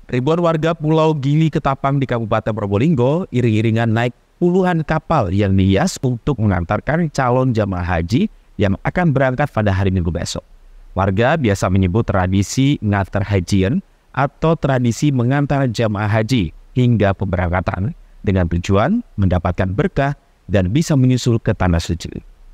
Ribuan warga Pulau Gili Ketapang di Kabupaten Probolinggo iring-iringan naik puluhan kapal yang dihias untuk mengantarkan calon jamaah haji yang akan berangkat pada hari Minggu besok. Warga biasa menyebut tradisi ngantar hajian atau tradisi mengantar jamaah haji hingga pemberangkatan dengan tujuan mendapatkan berkah dan bisa menyusul ke tanah suci.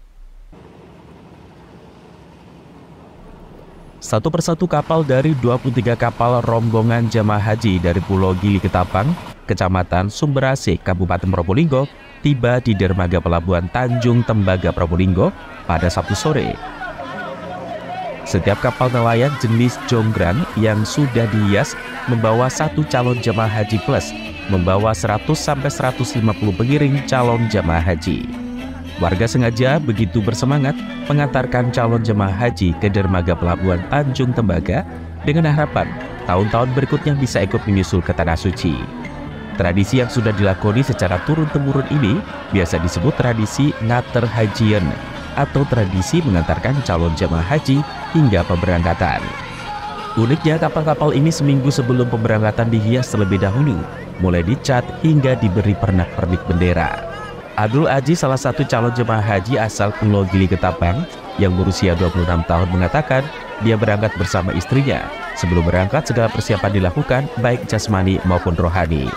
Satu persatu kapal dari 23 kapal rombongan jamaah haji dari Pulau Gili Ketapang, Kecamatan Sumberasih, Kabupaten Probolinggo, tiba di dermaga pelabuhan Tanjung Tembaga, Probolinggo pada Sabtu sore. Setiap kapal nelayan jenis Jonggran yang sudah dihias membawa satu calon jamaah haji plus, membawa 100-150 pengiring calon jamaah haji. Warga sengaja begitu bersemangat mengantarkan calon jemaah haji ke dermaga pelabuhan Tanjung Tembaga dengan harapan tahun-tahun berikutnya bisa ikut menyusul ke tanah suci. Tradisi yang sudah dilakoni secara turun-temurun ini biasa disebut tradisi ngater hajian atau tradisi mengantarkan calon jemaah haji hingga pemberangkatan. Uniknya kapal-kapal ini seminggu sebelum pemberangkatan dihias terlebih dahulu, mulai dicat hingga diberi pernak-pernik bendera. Abdul Aji, salah satu calon jemaah haji asal Pulau Gili Ketapang yang berusia 26 tahun mengatakan dia berangkat bersama istrinya. Sebelum berangkat segala persiapan dilakukan baik jasmani maupun rohani.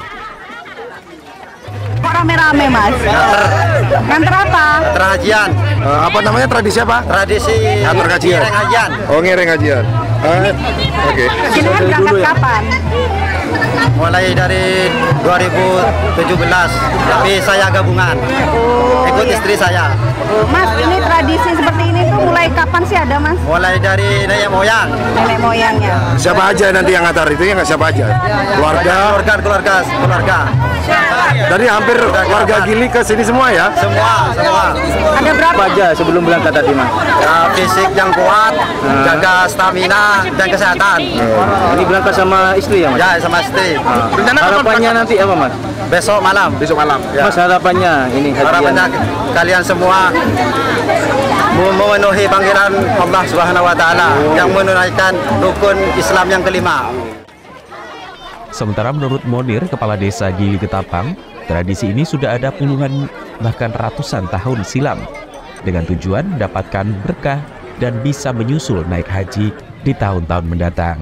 Kok rame-rame Mas? Nganter apa? Nganter hajian. Apa namanya, tradisi apa? Tradisi nganter hajian. ngiring hajian. Oh, ngiring hajian. Oke. Jenengan berangkat kapan? Mulai dari 2017, tapi saya gabungan. Ikut istri saya. Mas, ini tradisi seperti ini tuh mulai kapan sih ada Mas? Mulai dari nenek moyang. Nenek moyangnya. Siapa aja nanti yang ngantar itu, ya nggak siapa aja? Keluarga. Dari hampir warga Gili ke sini semua ya? Semua. Ada berapa? Apa aja sebelum berangkat tadi Mas? Ya, fisik yang kuat, jaga stamina dan kesehatan. Ini berangkat sama istri ya Mas? Ya, sama istri. Harapannya nanti apa Mas? Besok malam. Ya. Mas, harapannya ini Harapannya hajian. kalian semua memenuhi panggilan Allah Subhanahu wa Ta'ala yang menunaikan rukun Islam yang kelima. Sementara menurut Monir, Kepala Desa Gili Ketapang, tradisi ini sudah ada puluhan bahkan ratusan tahun silam dengan tujuan mendapatkan berkah dan bisa menyusul naik haji di tahun-tahun mendatang.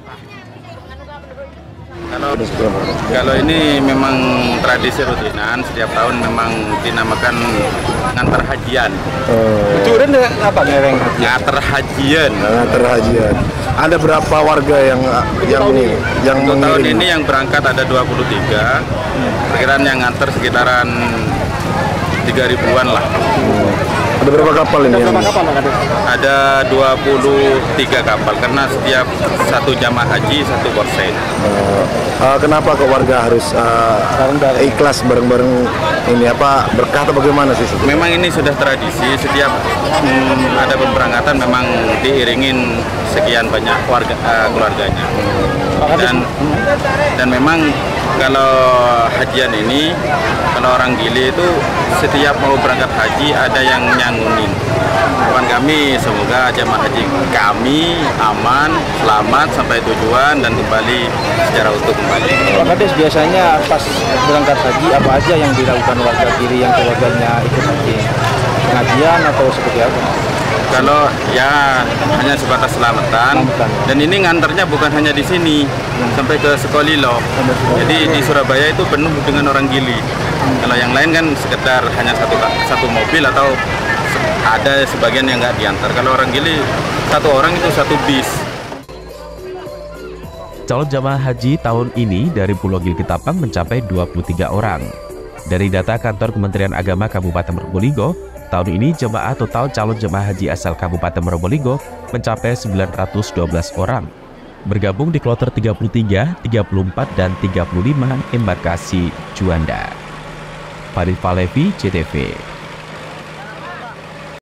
Kalau ini memang tradisi rutinan, setiap tahun memang dinamakan ngantar hajian. Curen apa ngereng? Ngantar hajian. Ngantar hajian. Ada berapa warga yang Untuk tahun mengiring? ini yang berangkat ada 23. Perkiraan yang ngantar sekitaran 3.000-an lah. Ada berapa kapal ini? Ada 23 kapal karena setiap satu jamaah haji satu korsen. Kenapa kok warga harus ikhlas bareng-bareng ini, apa berkah atau bagaimana sih? Memang ini sudah tradisi, setiap ada pemberangkatan memang diiringin sekian banyak keluarganya. Dan memang kalau hajian ini, kalau orang Gili itu setiap mau berangkat haji ada yang nyangunin. Harapan kami semoga jemaah haji kami aman, selamat sampai tujuan dan kembali secara utuh kembali. Pak Kades, biasanya pas berangkat haji apa aja yang dilakukan warga Gili yang keluarganya ikut haji? Pengajian atau seperti apa? Kalau ya hanya sebatas selamatan, dan ini nganternya bukan hanya di sini, sampai ke Sekolilo. Jadi di Surabaya itu penuh dengan orang Gili. Kalau yang lain kan sekedar hanya satu mobil atau ada sebagian yang nggak diantar. Kalau orang Gili satu orang itu satu bis. Calon jamaah haji tahun ini dari Pulau Gili Ketapang mencapai 23 orang. Dari data kantor Kementerian Agama Kabupaten Probolinggo, tahun ini jemaah total calon jemaah haji asal Kabupaten Probolinggo mencapai 912 orang. Bergabung di kloter 33, 34, dan 35 embarkasi Juanda. Farid Falevi, CTV.